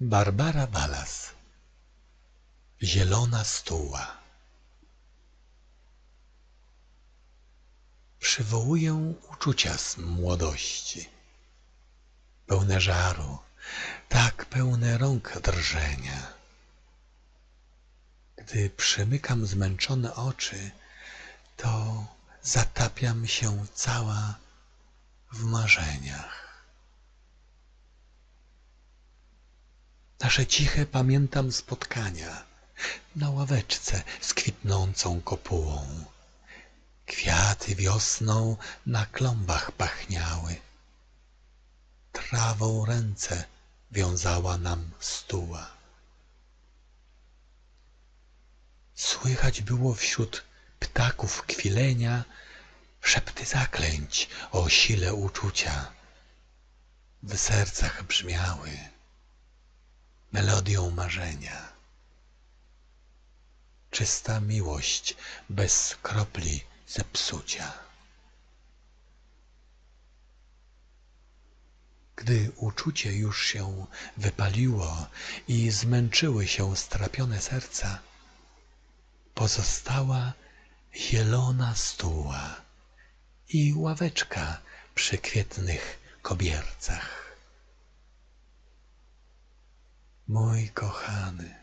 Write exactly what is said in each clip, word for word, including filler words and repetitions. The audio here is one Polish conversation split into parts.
Barbara Walas. Zielona stuła. Przywołuję uczucia z młodości, pełne żaru, tak pełne rąk drżenia. Gdy przymykam zmęczone oczy, to zatapiam się cała w marzeniach. Nasze ciche pamiętam spotkania na ławeczce z kwitnącą kopułą. Kwiaty wiosną na klombach pachniały. Trawą ręce wiązała nam stuła. Słychać było wśród ptaków kwilenia szepty zaklęć o sile uczucia. W sercach brzmiały melodią marzenia. Czysta miłość bez kropli zepsucia. Gdy uczucie już się wypaliło i zmęczyły się strapione serca, pozostała zielona stuła i ławeczka przy kwietnych kobiercach. Mój kochany,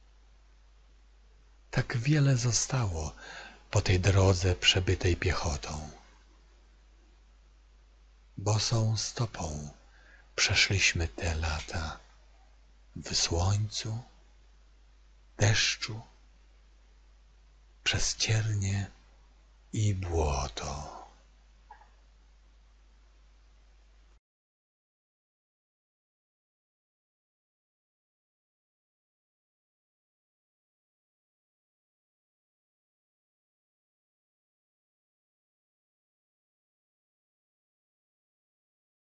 tak wiele zostało po tej drodze przebytej piechotą. Bosą stopą przeszliśmy te lata w słońcu, deszczu, przez ciernie i błoto.